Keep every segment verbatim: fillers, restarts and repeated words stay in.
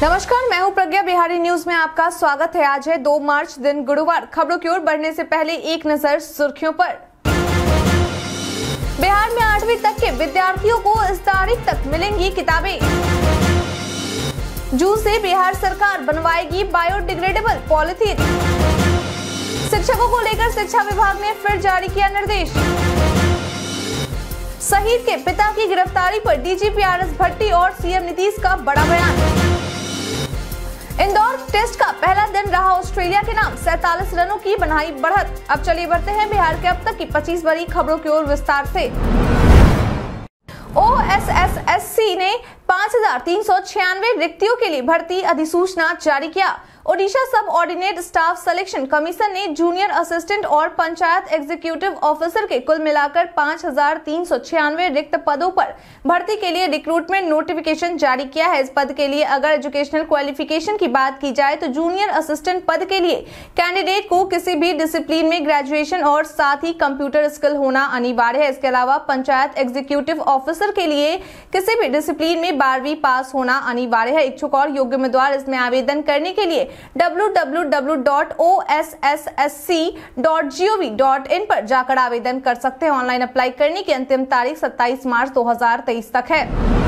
नमस्कार, मैं हूं प्रज्ञा। बिहारी न्यूज में आपका स्वागत है। आज है दो मार्च, दिन गुरुवार। खबरों की ओर बढ़ने से पहले एक नजर सुर्खियों पर। बिहार में आठवीं तक के विद्यार्थियों को इस तारीख तक मिलेंगी किताबें। जून से बिहार सरकार बनवाएगी बायोडिग्रेडेबल पॉलिथीन। शिक्षकों को लेकर शिक्षा विभाग ने फिर जारी किया निर्देश। शहीद के पिता की गिरफ्तारी पर डीजीपी आर एस भट्टी और सीएम नीतीश का बड़ा बयान। इंदौर टेस्ट का पहला दिन रहा ऑस्ट्रेलिया के नाम, सैंतालीस रनों की बनाई बढ़त। अब चलिए बढ़ते हैं बिहार के अब तक की पच्चीस बड़ी खबरों की ओर विस्तार से। O S S S C ने पाँच हजार तीन सौ छियानवे रिक्तियों के लिए भर्ती अधिसूचना जारी किया। Odisha subordinate staff selection commission ने जूनियर असिस्टेंट और पंचायत एग्जीक्यूटिव ऑफिसर के कुल मिलाकर पाँच हजार तीन सौ छियानवे रिक्त पदों पर भर्ती के लिए रिक्रूटमेंट नोटिफिकेशन जारी किया है। इस पद के लिए अगर एजुकेशनल क्वालिफिकेशन की बात की जाए तो जूनियर असिस्टेंट पद के लिए कैंडिडेट को किसी भी डिसिप्लिन में ग्रेजुएशन और साथ ही कंप्यूटर स्किल होना अनिवार्य है। इसके अलावा पंचायत एग्जीक्यूटिव ऑफिसर के लिए किसी भी डिसिप्लिन में बारहवीं पास होना अनिवार्य है। इच्छुक और योग्य उम्मीदवार इसमें आवेदन करने के लिए W W W dot O S S S C dot G O V dot in पर जाकर आवेदन कर सकते हैं। ऑनलाइन अप्लाई करने की अंतिम तारीख सत्ताईस मार्च दो हजार तेईस तक है।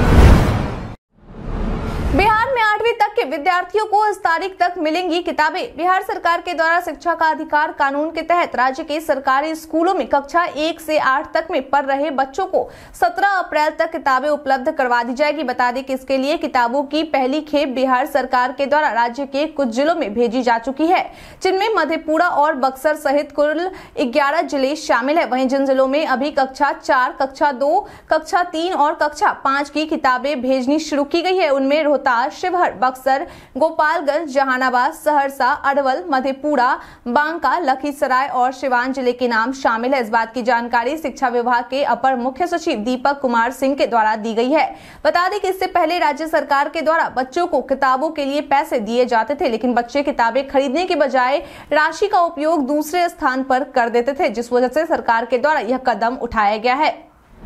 बिहार में आठवीं तक के विद्यार्थियों को इस तारीख तक मिलेंगी किताबें। बिहार सरकार के द्वारा शिक्षा का अधिकार कानून के तहत राज्य के सरकारी स्कूलों में कक्षा एक से आठ तक में पढ़ रहे बच्चों को सत्रह अप्रैल तक किताबें उपलब्ध करवा दी जाएगी। बता दें कि इसके लिए किताबों की पहली खेप बिहार सरकार के द्वारा राज्य के कुछ जिलों में भेजी जा चुकी है, जिनमें मधेपुरा और बक्सर सहित कुल ग्यारह जिले शामिल है। वहीं जिन जिलों में अभी कक्षा चार, कक्षा दो, कक्षा तीन और कक्षा पाँच की किताबें भेजनी शुरू की गई है, उनमें रोहतास, शिवहर, बक्सर, गोपालगंज, जहानाबाद, सहरसा, अरवल, मधेपुरा, बांका, लखीसराय और सिवान जिले के नाम शामिल है। इस बात की जानकारी शिक्षा विभाग के अपर मुख्य सचिव दीपक कुमार सिंह के द्वारा दी गई है। बता दें कि इससे पहले राज्य सरकार के द्वारा बच्चों को किताबों के लिए पैसे दिए जाते थे, लेकिन बच्चे किताबें खरीदने के बजाय राशि का उपयोग दूसरे स्थान पर कर देते थे, जिस वजह से सरकार के द्वारा यह कदम उठाया गया है।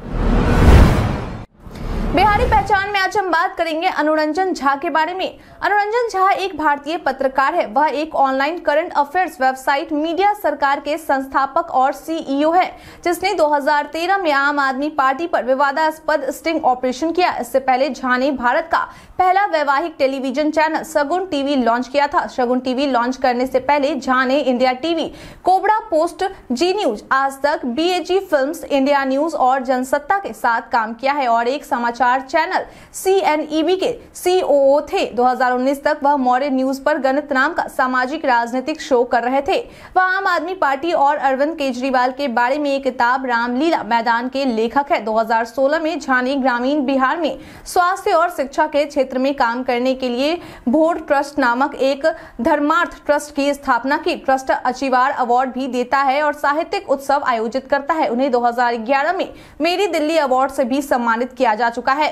बिहारी पहचान में आज हम बात करेंगे अनुरंजन झा के बारे में। अनुरंजन झा एक भारतीय पत्रकार है। वह एक online current affairs website media Sarkar के संस्थापक और सी ई ओ है, जिसने दो हज़ार तेरह में आम आदमी पार्टी पर विवादास्पद स्टिंग ऑपरेशन किया। इससे पहले झा ने भारत का पहला वैवाहिक television channel Shagun TV launch किया था। शगुन टीवी लॉन्च करने से पहले झा ने India TV, Cobra Post, Zee News, Aaj Tak, B A G Films, India News और जनसत्ता के साथ काम किया है और एक समाचार channel C N E B के सी ओ ओ थे। दो हज़ार उन्नीस तक वह मौर्य न्यूज पर गणित नाम का सामाजिक राजनीतिक शो कर रहे थे। वह आम आदमी पार्टी और अरविंद केजरीवाल के बारे में एक किताब रामलीला मैदान के लेखक है। दो हज़ार सोलह में झा ने ग्रामीण बिहार में स्वास्थ्य और शिक्षा के क्षेत्र में काम करने के लिए भोर ट्रस्ट नामक एक धर्मार्थ ट्रस्ट की स्थापना की। ट्रस्ट अचीवार अवार्ड भी देता है और साहित्यिक उत्सव आयोजित करता है। उन्हें दो हज़ार ग्यारह में मेरी दिल्ली अवार्ड से भी सम्मानित किया जा चुका है।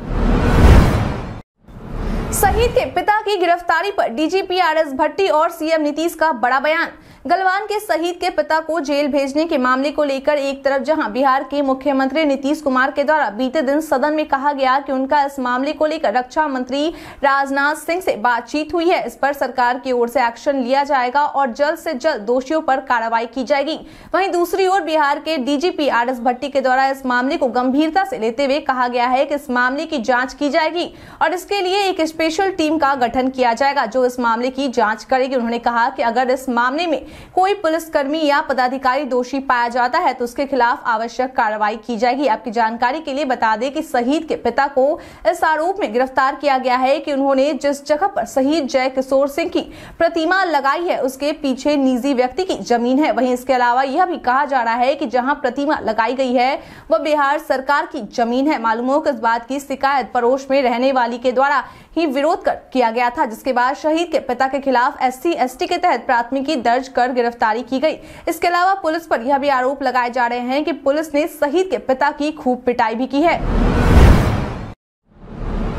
शहीद के पिता की गिरफ्तारी पर डीजीपी आर एस भट्टी और सीएम नीतीश का बड़ा बयान। गलवान के शहीद के पिता को जेल भेजने के मामले को लेकर एक तरफ जहां बिहार के मुख्यमंत्री नीतीश कुमार के द्वारा बीते दिन सदन में कहा गया कि उनका इस मामले को लेकर रक्षा मंत्री राजनाथ सिंह से बातचीत हुई है, इस पर सरकार की ओर से एक्शन लिया जाएगा और जल्द से जल्द दोषियों पर कार्रवाई की जाएगी। वहीं दूसरी ओर बिहार के डीजीपी आर एस भट्टी के द्वारा इस मामले को गंभीरता से लेते हुए कहा गया है कि इस मामले की जाँच की जाएगी और इसके लिए एक स्पेशल टीम का गठन किया जाएगा जो इस मामले की जाँच करेगी। उन्होंने कहा कि अगर इस मामले में कोई पुलिसकर्मी या पदाधिकारी दोषी पाया जाता है तो उसके खिलाफ आवश्यक कार्रवाई की जाएगी। आपकी जानकारी के लिए बता दें कि शहीद के पिता को इस आरोप में गिरफ्तार किया गया है कि उन्होंने जिस जगह पर शहीद जय किशोर सिंह की प्रतिमा लगाई है उसके पीछे निजी व्यक्ति की जमीन है। वहीं इसके अलावा यह भी कहा जा रहा है कि जहां प्रतिमा लगाई गई है वह बिहार सरकार की जमीन है। मालूम हो कि इस बात की शिकायत पड़ोस में रहने वाली के द्वारा ही विरोध कर किया गया था, जिसके बाद शहीद के पिता के खिलाफ एस सी एस टी के तहत प्राथमिकी दर्ज कर गिरफ्तारी की गई। इसके अलावा पुलिस पर यह भी आरोप लगाए जा रहे हैं कि पुलिस ने शहीद के पिता की खूब पिटाई भी की है।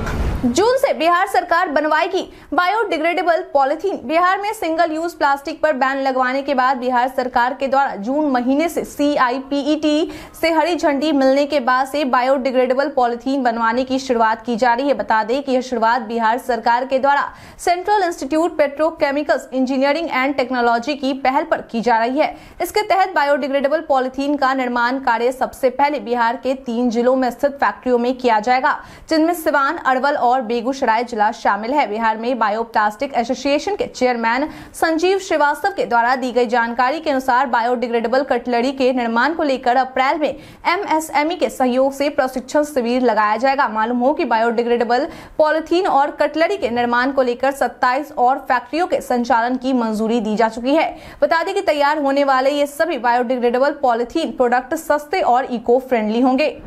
जून से बिहार सरकार बनवाएगी बायोडिग्रेडेबल पॉलिथीन। बिहार में सिंगल यूज प्लास्टिक पर बैन लगवाने के बाद बिहार सरकार के द्वारा जून महीने से सी आई पी ई टी से हरी झंडी मिलने के बाद से बायोडिग्रेडेबल पॉलिथीन बनवाने की शुरुआत की जा रही है। बता दें कि यह शुरुआत बिहार सरकार के द्वारा central institute petrochemicals engineering and technology की पहल पर की जा रही है। इसके तहत बायोडिग्रेडेबल पॉलिथीन का निर्माण कार्य सबसे पहले बिहार के तीन जिलों में स्थित फैक्ट्रियों में किया जाएगा, जिनमें सिवान, अरवल और बेगूसराय जिला शामिल है। बिहार में बायोप्लास्टिक एसोसिएशन के चेयरमैन संजीव श्रीवास्तव के द्वारा दी गई जानकारी के अनुसार बायोडिग्रेडेबल कटलरी के निर्माण को लेकर अप्रैल में एम एस एम ई के सहयोग से प्रशिक्षण शिविर लगाया जाएगा। मालूम हो कि बायोडिग्रेडेबल पॉलिथीन और कटलरी के निर्माण को लेकर सत्ताईस और फैक्ट्रियों के संचालन की मंजूरी दी जा चुकी है। बता दें कि तैयार होने वाले ये सभी बायोडिग्रेडेबल पॉलिथीन प्रोडक्ट सस्ते और इको फ्रेंडली होंगे।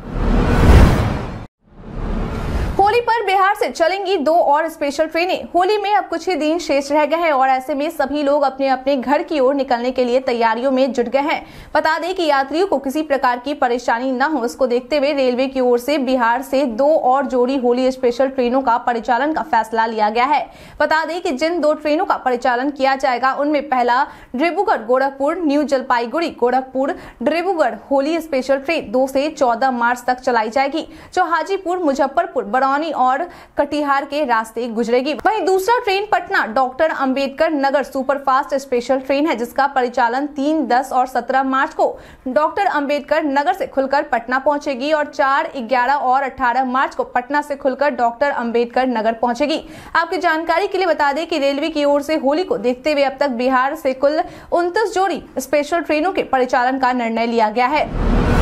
होली पर बिहार से चलेंगी दो और स्पेशल ट्रेनें। होली में अब कुछ ही दिन शेष रह गए हैं और ऐसे में सभी लोग अपने अपने घर की ओर निकलने के लिए तैयारियों में जुट गए हैं। बता दें कि यात्रियों को किसी प्रकार की परेशानी न हो, इसको देखते हुए रेलवे की ओर से बिहार से दो और जोड़ी होली स्पेशल ट्रेनों का परिचालन का फैसला लिया गया है। बता दें कि जिन दो ट्रेनों का परिचालन किया जाएगा उनमें पहला Dibrugarh Gorakhpur new Jalpaiguri Gorakhpur Dibrugarh Holi special train दो से चौदह मार्च तक चलाई जाएगी, जो हाजीपुर, मुजफ्फरपुर, बरौनी और कटिहार के रास्ते गुजरेगी। वहीं दूसरा train Patna doctor Ambedkar Nagar superfast special train है, जिसका परिचालन तीन, दस और सत्रह मार्च को डॉक्टर अंबेडकर नगर से खुलकर पटना पहुंचेगी और चार, ग्यारह और अठारह मार्च को पटना से खुलकर डॉक्टर अंबेडकर नगर पहुंचेगी। आपकी जानकारी के लिए बता दें कि रेलवे की ओर से होली को देखते हुए अब तक बिहार से कुल उनतीस जोड़ी स्पेशल ट्रेनों के परिचालन का निर्णय लिया गया है।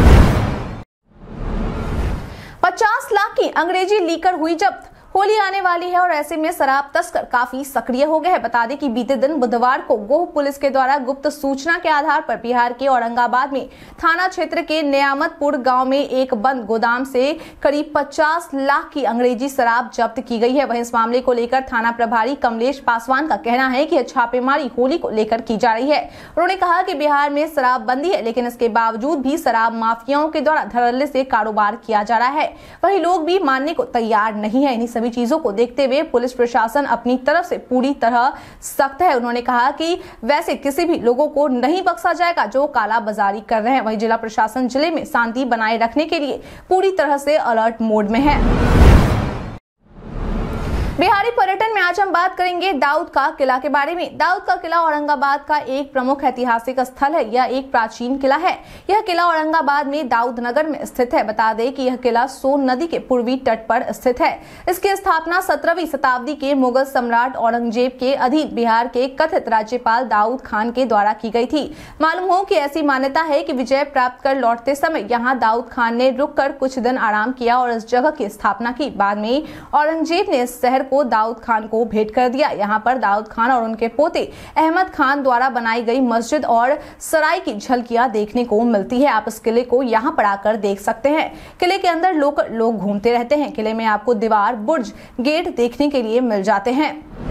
पचास लाख की अंग्रेजी लीकर हुई जब्त। होली आने वाली है और ऐसे में शराब तस्कर काफी सक्रिय हो गए हैं। बता दें कि बीते दिन बुधवार को गोह पुलिस के द्वारा गुप्त सूचना के आधार पर बिहार के औरंगाबाद में थाना क्षेत्र के नियामतपुर गांव में एक बंद गोदाम से करीब पचास लाख की अंग्रेजी शराब जब्त की गई है। वहीं इस मामले को लेकर थाना प्रभारी कमलेश पासवान का कहना है कि यह छापेमारी होली को लेकर की जा रही है। उन्होंने कहा कि बिहार में शराब बंदी है, लेकिन इसके बावजूद भी शराब माफियाओं के द्वारा धड़ल्ले से कारोबार किया जा रहा है। वही लोग भी मानने को तैयार नहीं है। इन्हीं सभी चीजों को देखते हुए पुलिस प्रशासन अपनी तरफ से पूरी तरह सख्त है। उन्होंने कहा कि वैसे किसी भी लोगों को नहीं बख्शा जाएगा जो काला बाजारी कर रहे हैं। वहीं जिला प्रशासन जिले में शांति बनाए रखने के लिए पूरी तरह से अलर्ट मोड में है। बिहारी पर्यटन में आज हम बात करेंगे दाऊद का किला के बारे में। दाऊद का किला औरंगाबाद का एक प्रमुख ऐतिहासिक स्थल है। यह एक प्राचीन किला है। यह किला औरंगाबाद में दाऊद नगर में स्थित है। बता दें कि यह किला सोन नदी के पूर्वी तट पर स्थित है। इसकी स्थापना सत्रहवीं शताब्दी के मुगल सम्राट औरंगजेब के अधीन बिहार के कथित राज्यपाल दाऊद खान के द्वारा की गई थी। मालूम हो कि ऐसी मान्यता है कि विजय प्राप्त कर लौटते समय यहाँ दाऊद खान ने रुक कर कुछ दिन आराम किया और इस जगह की स्थापना की। बाद में औरंगजेब ने इस शहर को दाऊद खान को भेंट कर दिया। यहाँ पर दाऊद खान और उनके पोते अहमद खान द्वारा बनाई गई मस्जिद और सराय की झलकियां देखने को मिलती है। आप इस किले को यहाँ पर आकर देख सकते हैं। किले के अंदर लोग लोग घूमते रहते हैं। किले में आपको दीवार, बुर्ज, गेट देखने के लिए मिल जाते हैं।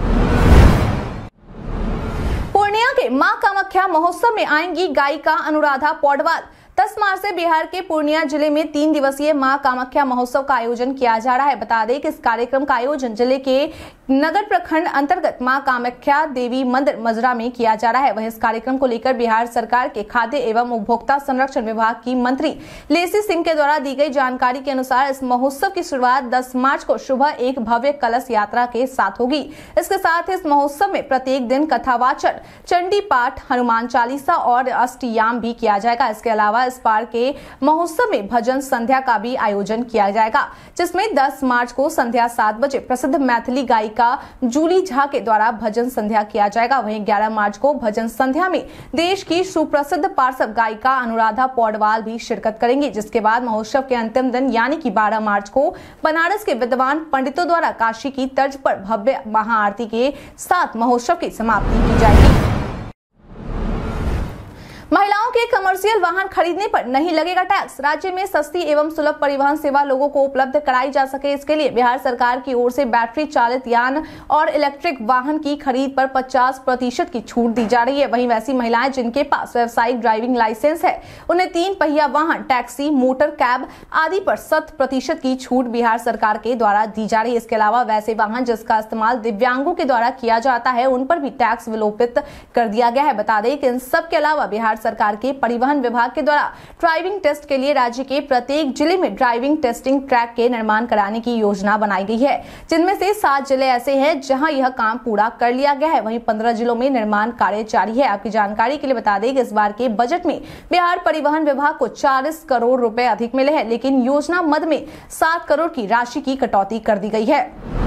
पूर्णिया के मां कामाख्या महोत्सव में आएंगी गायिका अनुराधा पौडवाल। दस मार्च से बिहार के पूर्णिया जिले में तीन दिवसीय मां कामाख्या महोत्सव का आयोजन किया जा रहा है। बता दें कि इस कार्यक्रम का आयोजन जिले के नगर प्रखंड अंतर्गत मां कामाख्या देवी मंदिर मजरा में किया जा रहा है। वहीं इस कार्यक्रम को लेकर बिहार सरकार के खाद्य एवं उपभोक्ता संरक्षण विभाग की मंत्री लेसी सिंह के द्वारा दी गई जानकारी के अनुसार इस महोत्सव की शुरुआत दस मार्च को सुबह एक भव्य कलश यात्रा के साथ होगी। इसके साथ ही इस महोत्सव में प्रत्येक दिन कथावाचन, चंडी पाठ, हनुमान चालीसा और अष्टयाम भी किया जाएगा। इसके अलावा इस बार के महोत्सव में भजन संध्या का भी आयोजन किया जाएगा, जिसमें दस मार्च को संध्या सात बजे प्रसिद्ध मैथिली गायिका जूली झा के द्वारा भजन संध्या किया जाएगा। वहीं ग्यारह मार्च को भजन संध्या में देश की सुप्रसिद्ध पार्श्व गायिका अनुराधा पौडवाल भी शिरकत करेंगी। जिसके बाद महोत्सव के अंतिम दिन यानी कि बारह मार्च को बनारस के विद्वान पंडितों द्वारा काशी की तर्ज पर भव्य महाआरती के साथ महोत्सव की समाप्ति की जाएगी। महिलाओं के कमर्शियल वाहन खरीदने पर नहीं लगेगा टैक्स। राज्य में सस्ती एवं सुलभ परिवहन सेवा लोगों को उपलब्ध कराई जा सके, इसके लिए बिहार सरकार की ओर से बैटरी चालित यान और इलेक्ट्रिक वाहन की खरीद पर पचास प्रतिशत की छूट दी जा रही है। वहीं वैसी महिलाएं जिनके पास व्यावसायिक ड्राइविंग लाइसेंस है, उन्हें तीन पहिया वाहन, टैक्सी, मोटर कैब आदि पर शत प्रतिशत की छूट बिहार सरकार के द्वारा दी जा रही है। इसके अलावा वैसे वाहन जिसका इस्तेमाल दिव्यांगों के द्वारा किया जाता है, उन पर भी टैक्स विलोपित कर दिया गया है। बता दें कि इन सब के अलावा बिहार सरकार के परिवहन विभाग के द्वारा ड्राइविंग टेस्ट के लिए राज्य के प्रत्येक जिले में ड्राइविंग टेस्टिंग ट्रैक के निर्माण कराने की योजना बनाई गई है, जिनमें से सात जिले ऐसे हैं जहां यह काम पूरा कर लिया गया है। वहीं पंद्रह जिलों में निर्माण कार्य जारी है। आपकी जानकारी के लिए बता दें कि इस बार के बजट में बिहार परिवहन विभाग को चालीस करोड़ रुपए अधिक मिले हैं, लेकिन योजना मद में सात करोड़ की राशि की कटौती कर दी गई है।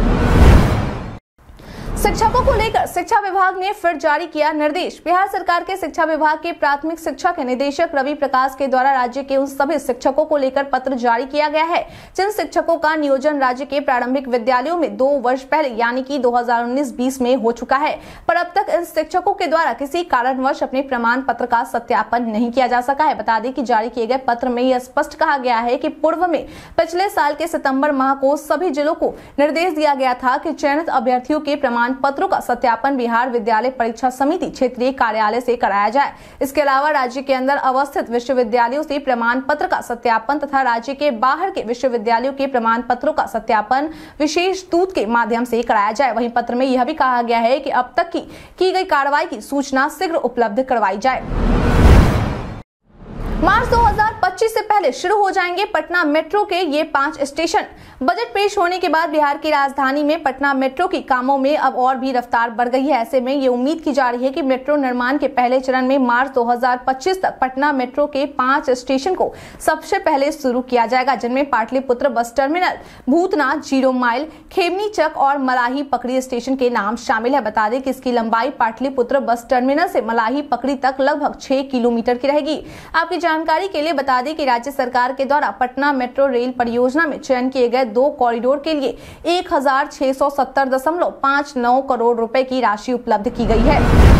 शिक्षकों को लेकर शिक्षा विभाग ने फिर जारी किया निर्देश। बिहार सरकार के शिक्षा विभाग के प्राथमिक शिक्षा के निदेशक रवि प्रकाश के द्वारा राज्य के उन सभी शिक्षकों को लेकर पत्र जारी किया गया है जिन शिक्षकों का नियोजन राज्य के प्रारंभिक विद्यालयों में दो वर्ष पहले यानी कि दो हजार उन्नीस बीस में हो चुका है, पर अब तक इन शिक्षकों के द्वारा किसी कारणवश अपने प्रमाण पत्र का सत्यापन नहीं किया जा सका है। बता दें कि जारी किए गए पत्र में यह स्पष्ट कहा गया है कि पूर्व में पिछले साल के सितंबर माह को सभी जिलों को निर्देश दिया गया था कि चयनित अभ्यर्थियों के प्रमाण पत्रों का सत्यापन बिहार विद्यालय परीक्षा समिति क्षेत्रीय कार्यालय से कराया जाए। इसके अलावा राज्य के अंदर अवस्थित विश्वविद्यालयों से प्रमाण पत्र का सत्यापन तथा राज्य के बाहर के विश्वविद्यालयों के प्रमाण पत्रों का सत्यापन विशेष दूत के माध्यम से कराया जाए। वहीं पत्र में यह भी कहा गया है कि अब तक की की गई कार्रवाई की सूचना शीघ्र उपलब्ध करवाई जाए। मार्च दो हज़ार पच्चीस से पहले शुरू हो जाएंगे पटना मेट्रो के ये पांच स्टेशन। बजट पेश होने के बाद बिहार की राजधानी में पटना मेट्रो की कामों में अब और भी रफ्तार बढ़ गई है। ऐसे में ये उम्मीद की जा रही है कि मेट्रो निर्माण के पहले चरण में मार्च दो हज़ार पच्चीस तक पटना मेट्रो के पांच स्टेशन को सबसे पहले शुरू किया जाएगा, जिनमें Pataliputra bus terminal, Bhootnath, zero mile, Khemni Chak और मलाही पकड़ी स्टेशन के नाम शामिल है। बता दें कि इसकी लंबाई पाटलिपुत्र बस टर्मिनल से मलाही पकड़ी तक लगभग छह किलोमीटर की रहेगी। आपकी जानकारी के लिए बता दें कि राज्य सरकार के द्वारा पटना मेट्रो रेल परियोजना में चयन किए गए दो कॉरिडोर के लिए एक हजार छह सौ सत्तर दशमलव पाँच नौ करोड़ रुपए की राशि उपलब्ध की गई है।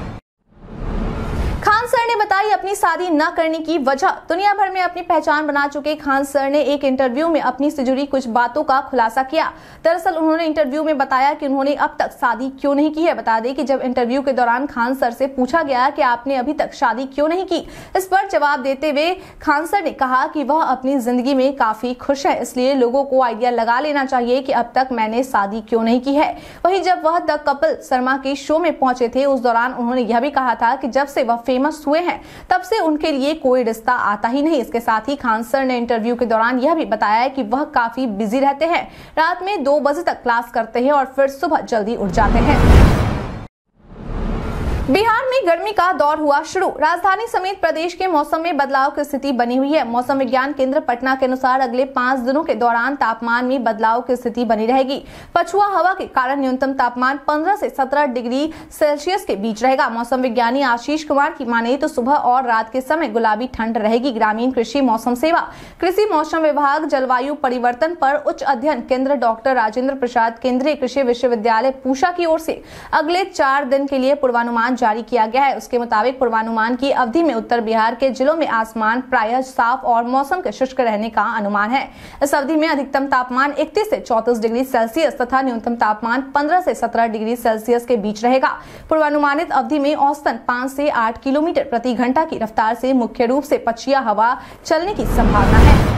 खान सर ने बताई अपनी शादी न करने की वजह। दुनिया भर में अपनी पहचान बना चुके खान सर ने एक इंटरव्यू में अपनी से जुड़ी कुछ बातों का खुलासा किया। दरअसल उन्होंने इंटरव्यू में बताया कि उन्होंने अब तक शादी क्यों नहीं की है। बता दें कि जब इंटरव्यू के दौरान खान सर से पूछा गया कि आपने अभी तक शादी क्यों नहीं की, इस पर जवाब देते हुए खान सर ने कहा कि वह अपनी जिंदगी में काफी खुश है, इसलिए लोगों को आइडिया लगा लेना चाहिए कि अब तक मैंने शादी क्यों नहीं की है। वहीं जब वह द कपिल शर्मा के शो में पहुंचे थे, उस दौरान उन्होंने यह भी कहा था कि जब से वह फेमस हुए हैं तब से उनके लिए कोई रिश्ता आता ही नहीं। इसके साथ ही खान सर ने इंटरव्यू के दौरान यह भी बताया कि वह काफी बिजी रहते हैं, रात में दो बजे तक क्लास करते हैं और फिर सुबह जल्दी उठ जाते हैं। बिहार में गर्मी का दौर हुआ शुरू। राजधानी समेत प्रदेश के मौसम में बदलाव की स्थिति बनी हुई है। मौसम विज्ञान केंद्र पटना के अनुसार अगले पाँच दिनों के दौरान तापमान में बदलाव की स्थिति बनी रहेगी। पछुआ हवा के कारण न्यूनतम तापमान पंद्रह से सत्रह डिग्री सेल्सियस के बीच रहेगा। मौसम विज्ञानी आशीष कुमार की माने तो सुबह और रात के समय गुलाबी ठंड रहेगी। ग्रामीण कृषि मौसम सेवा, कृषि मौसम विभाग, जलवायु परिवर्तन पर उच्च अध्ययन केंद्र डॉक्टर राजेंद्र प्रसाद केंद्रीय कृषि विश्वविद्यालय पूषा की ओर से अगले चार दिन के लिए पूर्वानुमान जारी किया गया है। उसके मुताबिक पूर्वानुमान की अवधि में उत्तर बिहार के जिलों में आसमान प्रायः साफ और मौसम के शुष्क रहने का अनुमान है। इस अवधि में अधिकतम तापमान इकतीस से चौंतीस डिग्री सेल्सियस तथा न्यूनतम तापमान पंद्रह से सत्रह डिग्री सेल्सियस के बीच रहेगा। पूर्वानुमानित अवधि में औसतन पाँच से आठ किलोमीटर प्रति घंटा की रफ्तार से मुख्य रूप से पछिया हवा चलने की संभावना है।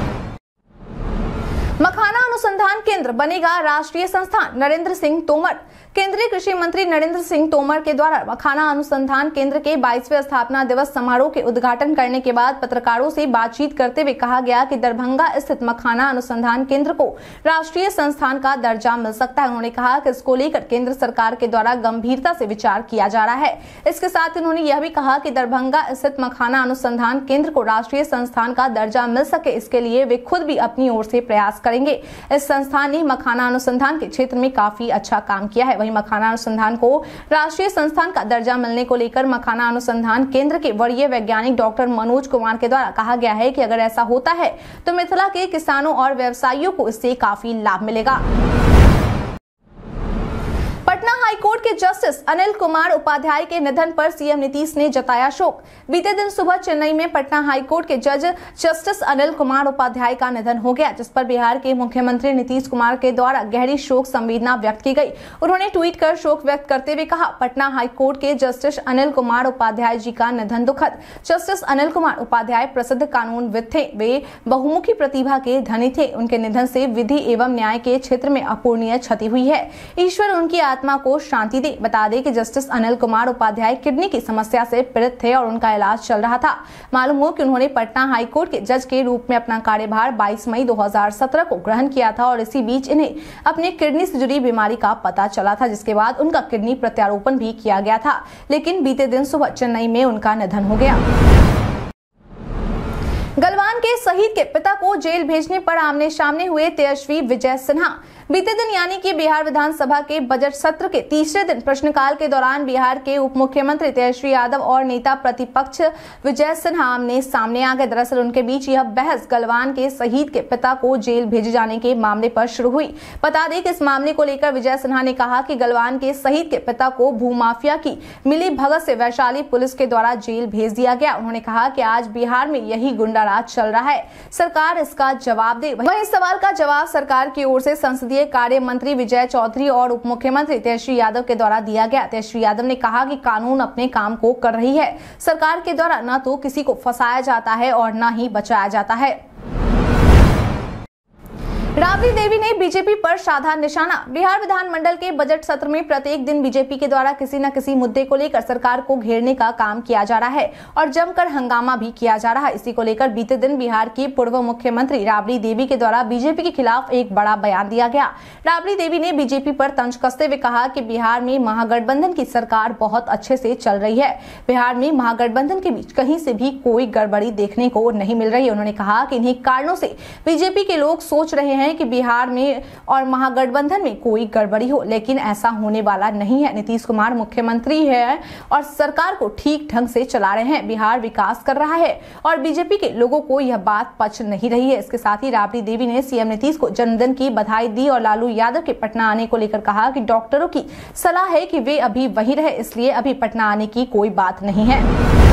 मखाना अनुसंधान केंद्र बनेगा राष्ट्रीय संस्थान, नरेंद्र सिंह तोमर। केंद्रीय कृषि मंत्री नरेंद्र सिंह तोमर के द्वारा मखाना अनुसंधान केंद्र के बाईसवें स्थापना दिवस समारोह के उद्घाटन करने के बाद पत्रकारों से बातचीत करते हुए कहा गया कि दरभंगा स्थित मखाना अनुसंधान केंद्र को राष्ट्रीय संस्थान का दर्जा मिल सकता है। उन्होंने कहा कि इसको लेकर केंद्र सरकार के द्वारा गंभीरता से विचार किया जा रहा है। इसके साथ उन्होंने यह भी कहा कि दरभंगा स्थित मखाना अनुसंधान केंद्र को राष्ट्रीय संस्थान का दर्जा मिल सके, इसके लिए वे खुद भी अपनी ओर से प्रयास करेंगे। इस संस्थान ने मखाना अनुसंधान के क्षेत्र में काफी अच्छा काम किया है। वहीं मखाना अनुसंधान को राष्ट्रीय संस्थान का दर्जा मिलने को लेकर मखाना अनुसंधान केंद्र के वरीय वैज्ञानिक डॉक्टर मनोज कुमार के द्वारा कहा गया है कि अगर ऐसा होता है तो मिथिला के किसानों और व्यवसायियों को इससे काफी लाभ मिलेगा। पटना हाईकोर्ट के जस्टिस अनिल कुमार उपाध्याय के निधन पर सीएम नीतीश ने जताया शोक। बीते दिन सुबह चेन्नई में पटना हाईकोर्ट के जज जस्टिस अनिल कुमार उपाध्याय का निधन हो गया, जिस पर बिहार के मुख्यमंत्री नीतीश कुमार के द्वारा गहरी शोक संवेदना व्यक्त की गई। उन्होंने ट्वीट कर शोक व्यक्त करते हुए कहा, पटना हाईकोर्ट के जस्टिस अनिल कुमार उपाध्याय जी का निधन दुखद। जस्टिस अनिल कुमार उपाध्याय प्रसिद्ध कानूनविद थे। वे बहुमुखी प्रतिभा के धनी थे। उनके निधन से विधि एवं न्याय के क्षेत्र में अपूरणीय क्षति हुई है। ईश्वर उनकी आत्मा को शांति दे। बता दें कि जस्टिस अनिल कुमार उपाध्याय किडनी की समस्या से पीड़ित थे और उनका इलाज चल रहा था। मालूम हो कि उन्होंने पटना हाईकोर्ट के जज के रूप में अपना कार्यभार बाईस मई दो हज़ार सत्रह को ग्रहण किया था और इसी बीच इन्हें अपनी किडनी से जुड़ी बीमारी का पता चला था, जिसके बाद उनका किडनी प्रत्यारोपण भी किया गया था। लेकिन बीते दिन सुबह चेन्नई में उनका निधन हो गया। गलवान के शहीद के पिता को जेल भेजने पर आमने सामने हुए तेजस्वी विजय सिन्हा। बीते दिन यानी कि बिहार विधानसभा के बजट सत्र के तीसरे दिन प्रश्नकाल के दौरान बिहार के उप मुख्यमंत्री तेजस्वी यादव और नेता प्रतिपक्ष विजय सिन्हा आमने सामने आ गए। दरअसल उनके बीच यह बहस गलवान के शहीद के पिता को जेल भेजे जाने के मामले पर शुरू हुई। बता दें कि इस मामले को लेकर विजय सिन्हा ने कहा कि गलवान के शहीद के पिता को भूमाफिया की मिली भगत से वैशाली पुलिस के द्वारा जेल भेज दिया गया। उन्होंने कहा कि आज बिहार में यही गुंडा राज चल रहा है, सरकार इसका जवाब दे। वहीं इस सवाल का जवाब सरकार की ओर से संसदीय कार्य मंत्री विजय चौधरी और उप मुख्यमंत्री तेजस्वी यादव के द्वारा दिया गया। तेजस्वी यादव ने कहा कि कानून अपने काम को कर रही है। सरकार के द्वारा न तो किसी को फंसाया जाता है और न ही बचाया जाता है। राबड़ी देवी ने बीजेपी पर साधा निशाना। बिहार विधानमंडल के बजट सत्र में प्रत्येक दिन बीजेपी के द्वारा किसी न किसी मुद्दे को लेकर सरकार को घेरने का काम किया जा रहा है और जमकर हंगामा भी किया जा रहा है। इसी को लेकर बीते दिन बिहार की पूर्व मुख्यमंत्री राबड़ी देवी के द्वारा बीजेपी के खिलाफ एक बड़ा बयान दिया गया। राबड़ी देवी ने बीजेपी पर तंज कसते हुए कहा कि बिहार में महागठबंधन की सरकार बहुत अच्छे से चल रही है। बिहार में महागठबंधन के बीच कहीं से भी कोई गड़बड़ी देखने को नहीं मिल रही। उन्होंने कहा कि इन्हीं कारणों से बीजेपी के लोग सोच रहे हैं कि बिहार में और महागठबंधन में कोई गड़बड़ी हो, लेकिन ऐसा होने वाला नहीं है। नीतीश कुमार मुख्यमंत्री है और सरकार को ठीक ढंग से चला रहे हैं। बिहार विकास कर रहा है और बीजेपी के लोगों को यह बात पच नहीं रही है। इसके साथ ही राबड़ी देवी ने सीएम नीतीश को जन्मदिन की बधाई दी और लालू यादव के पटना आने को लेकर कहा कि डॉक्टरों की सलाह है कि वे अभी वहीं रहे, इसलिए अभी पटना आने की कोई बात नहीं है।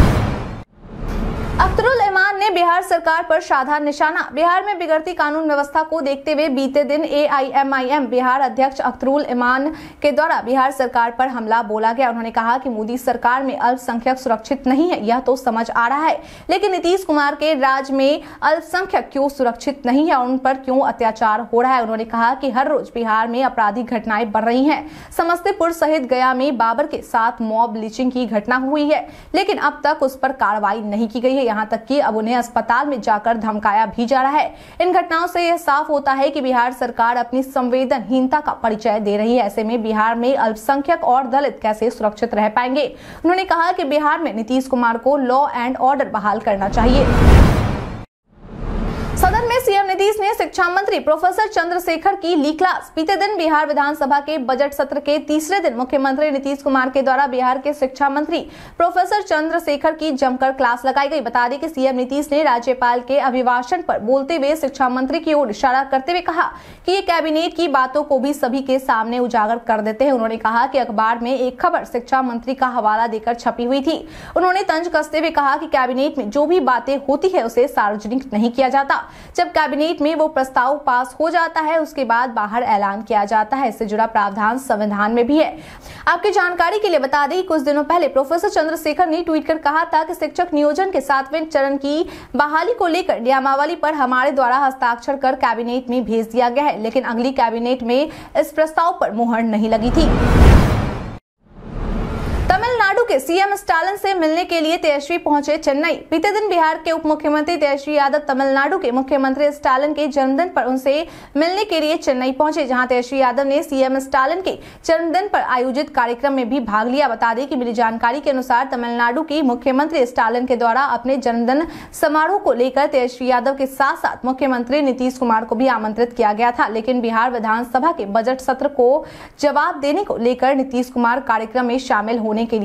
अख्तरुल इमान ने बिहार सरकार पर साधा निशाना। बिहार में बिगड़ती कानून व्यवस्था को देखते हुए बीते दिन A I M I M Bihar अध्यक्ष अख्तरुल इमान के द्वारा बिहार सरकार पर हमला बोला गया। उन्होंने कहा कि मोदी सरकार में अल्पसंख्यक सुरक्षित नहीं है, यह तो समझ आ रहा है, लेकिन नीतीश कुमार के राज में अल्पसंख्यक क्यों सुरक्षित नहीं है और उन पर क्यों अत्याचार हो रहा है। उन्होंने कहा कि हर रोज बिहार में आपराधिक घटनाएं बढ़ रही है। समस्तीपुर सहित गया में बाबर के साथ मॉब लिंचिंग की घटना हुई है, लेकिन अब तक उस पर कार्रवाई नहीं की गई है। यहाँ तक कि अब उन्हें अस्पताल में जाकर धमकाया भी जा रहा है। इन घटनाओं से यह साफ होता है कि बिहार सरकार अपनी संवेदनहीनता का परिचय दे रही है। ऐसे में बिहार में अल्पसंख्यक और दलित कैसे सुरक्षित रह पाएंगे। उन्होंने कहा कि बिहार में नीतीश कुमार को लॉ एंड ऑर्डर बहाल करना चाहिए। सदन में सीएम नीतीश ने शिक्षा मंत्री प्रोफेसर चंद्रशेखर की ली क्लास। बीते दिन बिहार विधानसभा के बजट सत्र के तीसरे दिन मुख्यमंत्री नीतीश कुमार के द्वारा बिहार के शिक्षा मंत्री प्रोफेसर चंद्रशेखर की जमकर क्लास लगाई गई। बता दें कि सीएम नीतीश ने राज्यपाल के अभिभाषण पर बोलते हुए शिक्षा मंत्री की ओर इशारा करते हुए कहा कि ये कैबिनेट की बातों को भी सभी के सामने उजागर कर देते हैं। उन्होंने कहा कि अखबार में एक खबर शिक्षा मंत्री का हवाला देकर छपी हुई थी। उन्होंने तंज कसते हुए कहा कि कैबिनेट में जो भी बातें होती है उसे सार्वजनिक नहीं किया जाता। जब कैबिनेट में वो प्रस्ताव पास हो जाता है उसके बाद बाहर ऐलान किया जाता है। इससे जुड़ा प्रावधान संविधान में भी है। आपकी जानकारी के लिए बता दें, कुछ दिनों पहले प्रोफेसर चंद्रशेखर ने ट्वीट कर कहा था कि शिक्षक नियोजन के सातवें चरण की बहाली को लेकर नियमावली पर हमारे द्वारा हस्ताक्षर कर कैबिनेट में भेज दिया गया है, लेकिन अगली कैबिनेट में इस प्रस्ताव पर मुहर नहीं लगी थी। तमिलनाडु के सीएम स्टालिन से मिलने के लिए तेजस्वी पहुंचे चेन्नई। बीते दिन बिहार के उप मुख्यमंत्री तेजस्वी यादव तमिलनाडु के मुख्यमंत्री स्टालिन के जन्मदिन पर उनसे मिलने के लिए चेन्नई पहुंचे, जहां तेजस्वी यादव ने सीएम स्टालिन के जन्मदिन पर आयोजित कार्यक्रम में भी भाग लिया। बता दें कि मिली जानकारी के अनुसार तमिलनाडु की मुख्यमंत्री स्टालिन के द्वारा अपने जन्मदिन समारोह को लेकर तेजस्वी यादव के साथ साथ मुख्यमंत्री नीतीश कुमार को भी आमंत्रित किया गया था, लेकिन बिहार विधानसभा के बजट सत्र को जवाब देने को लेकर नीतीश कुमार कार्यक्रम में शामिल होने के लिए नहीं जा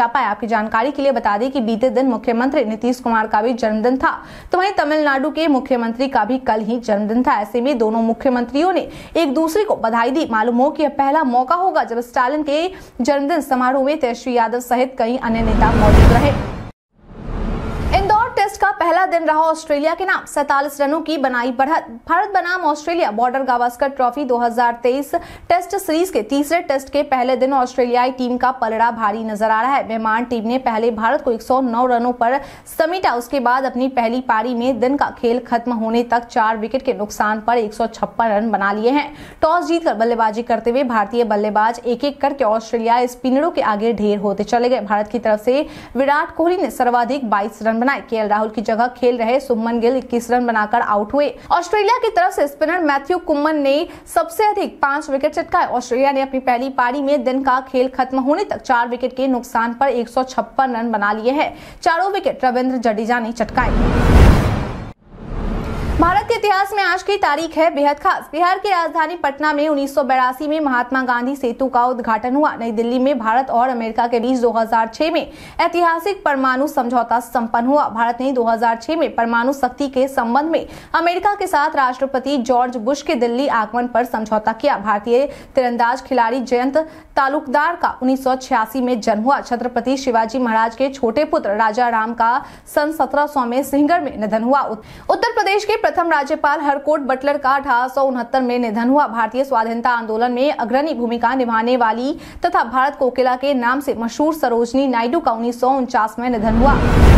जा पाए। आपकी जानकारी के लिए बता दें कि बीते दिन मुख्यमंत्री नीतीश कुमार का भी जन्मदिन था, तो वहीं तमिलनाडु के मुख्यमंत्री का भी कल ही जन्मदिन था। ऐसे में दोनों मुख्यमंत्रियों ने एक दूसरे को बधाई दी। मालूम हो कि यह पहला मौका होगा जब स्टालिन के जन्मदिन समारोह में तेजस्वी यादव सहित कई अन्य नेता मौजूद रहे। इंदौर टेस्ट का पहला दिन रहा ऑस्ट्रेलिया के नाम, सैंतालीस रनों की बनाई बढ़त। भारत बनाम ऑस्ट्रेलिया बॉर्डर गावस्कर ट्रॉफी दो हज़ार तेईस टेस्ट सीरीज के तीसरे टेस्ट के पहले दिन ऑस्ट्रेलियाई टीम का पलड़ा भारी नजर आ रहा है। मेहमान टीम ने पहले भारत को एक सौ नौ रनों पर समेटा। उसके बाद अपनी पहली पारी में दिन का खेल खत्म होने तक चार विकेट के नुकसान पर एक सौ छप्पन रन बना लिए हैं। टॉस जीतकर बल्लेबाजी करते हुए भारतीय बल्लेबाज एक एक करके ऑस्ट्रेलिया स्पिनरों के आगे ढेर होते चले गए। भारत की तरफ से विराट कोहली ने सर्वाधिक बाईस रन बनाए। केएल राहुल की जगह खेल रहे शुभमन गिल इक्कीस रन बनाकर आउट हुए। ऑस्ट्रेलिया की तरफ से स्पिनर मैथ्यू कुम्मन ने सबसे अधिक पांच विकेट चटकाए। ऑस्ट्रेलिया ने अपनी पहली पारी में दिन का खेल खत्म होने तक चार विकेट के नुकसान पर एक सौ छप्पन रन बना लिए हैं। चारों विकेट रविंद्र जडेजा ने चटकाए। भारत के इतिहास में आज की तारीख है बेहद खास। बिहार की राजधानी पटना में उन्नीस सौ बेरासी में महात्मा गांधी सेतु का उद्घाटन हुआ। नई दिल्ली में भारत और अमेरिका के बीच दो हज़ार छह में ऐतिहासिक परमाणु समझौता संपन्न हुआ। भारत ने दो हज़ार छह में परमाणु शक्ति के संबंध में अमेरिका के साथ राष्ट्रपति जॉर्ज बुश के दिल्ली आगमन पर समझौता किया। भारतीय तीरंदाज खिलाड़ी जयंत तालुकदार का उन्नीस सौ छियासी में जन्म हुआ। छत्रपति शिवाजी महाराज के छोटे पुत्र राजा राम का सन सत्रह सौ में सिंहगढ़ में निधन हुआ। उत्तर प्रदेश के प्रथम राज्यपाल हरकोट बटलर का अठारह सौ उनहत्तर में निधन हुआ। भारतीय स्वाधीनता आंदोलन में अग्रणी भूमिका निभाने वाली तथा भारत कोकिला के नाम से मशहूर सरोजनी नायडू का उन्नीस सौ उनचास में निधन हुआ।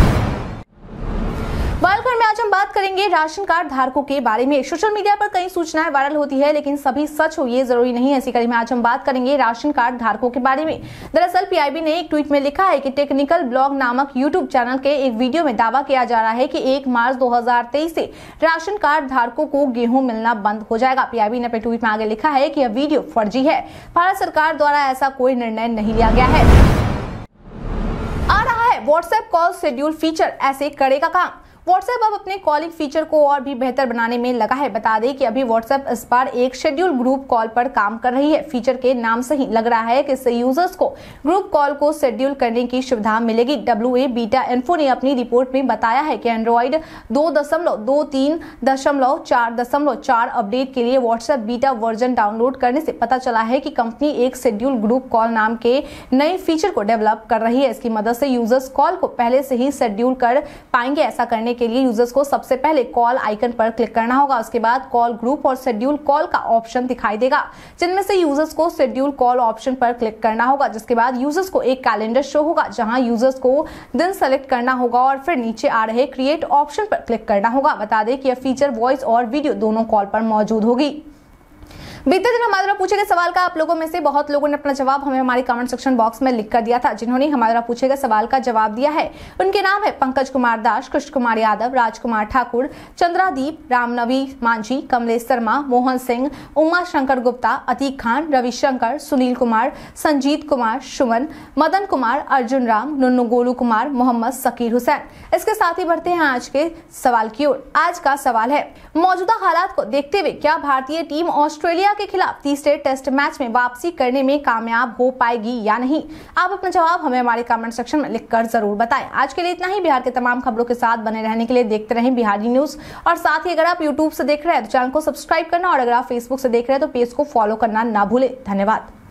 बालखंड में आज हम बात करेंगे राशन कार्ड धारकों के बारे में। सोशल मीडिया पर कई सूचनाएं वायरल होती है, लेकिन सभी सच हो ये जरूरी नहीं है। इसी कड़ी में आज हम बात करेंगे राशन कार्ड धारकों के बारे में। दरअसल पीआईबी ने एक ट्वीट में लिखा है कि टेक्निकल ब्लॉग नामक यूट्यूब चैनल के एक वीडियो में दावा किया जा रहा है कि एक मार्च दो हज़ार तेईस से राशन कार्ड धारकों को गेहूं मिलना बंद हो जाएगा। पीआईबी ने अपने ट्वीट में आगे लिखा है कि यह वीडियो फर्जी है। भारत सरकार द्वारा ऐसा कोई निर्णय नहीं लिया गया है। आ रहा है व्हाट्सएप कॉल शेड्यूल फीचर, ऐसे करेगा काम। व्हाट्सएप अब अपने कॉलिंग फीचर को और भी बेहतर बनाने में लगा है। बता दें कि अभी व्हाट्सएप इस बार एक शेड्यूल ग्रुप कॉल पर काम कर रही है। फीचर के नाम से ही लग रहा है कि इससे यूजर्स को ग्रुप कॉल को शेड्यूल करने की सुविधा मिलेगी। डब्ल्यू ए बीटा इन्फो ने अपनी रिपोर्ट में बताया है कि एंड्रॉइड दो दशमलव दो तीन दशमलव चार दशमलव चार अपडेट के लिए व्हाट्सएप बीटा वर्जन डाउनलोड करने से पता चला है कि कंपनी एक शेड्यूल ग्रुप कॉल नाम के नए फीचर को डेवलप कर रही है। इसकी मदद से यूजर्स कॉल को पहले से ही शेड्यूल कर पाएंगे। ऐसा करने के लिए यूजर्स को सबसे पहले कॉल आइकन पर क्लिक करना होगा। उसके बाद कॉल ग्रुप और शेड्यूल कॉल का ऑप्शन दिखाई देगा, जिनमें से यूजर्स को शेड्यूल कॉल ऑप्शन पर क्लिक करना होगा। जिसके बाद यूजर्स को एक कैलेंडर शो होगा, जहां यूजर्स को दिन सेलेक्ट करना होगा और फिर नीचे आ रहे क्रिएट ऑप्शन पर क्लिक करना होगा। बता दें कि यह फीचर वॉइस और वीडियो दोनों कॉल पर मौजूद होगी। बीते दिन हमारे द्वारा पूछे गए सवाल का आप लोगों में से बहुत लोगों ने अपना जवाब हमें हमारे कमेंट सेक्शन बॉक्स में लिख कर दिया था। जिन्होंने हमारे द्वारा पूछे गए सवाल का जवाब दिया है उनके नाम है पंकज कुमार दास, कृष्ण कुमार यादव, राजकुमार ठाकुर, चंद्रादीप, रामनवी मांझी, कमलेश शर्मा, मोहन सिंह, उमा शंकर गुप्ता, अतीक खान, रविशंकर, सुनील कुमार, संजीत कुमार, सुमन, मदन कुमार, अर्जुन राम, नुन्नू गोलू कुमार, मोहम्मद सकीर हुसैन। इसके साथ ही बढ़ते हैं आज के सवाल की ओर। आज का सवाल है, मौजूदा हालात को देखते हुए क्या भारतीय टीम ऑस्ट्रेलिया के खिलाफ तीसरे टेस्ट मैच में वापसी करने में कामयाब हो पाएगी या नहीं? आप अपना जवाब हमें हमारे कमेंट सेक्शन में लिखकर जरूर बताएं। आज के लिए इतना ही। बिहार के तमाम खबरों के साथ बने रहने के लिए देखते रहें बिहारी न्यूज। और साथ ही अगर आप यूट्यूब से देख रहे हैं तो चैनल को सब्सक्राइब करना और अगर आप फेसबुक से देख रहे हैं तो पेज को फॉलो करना ना भूलें। धन्यवाद।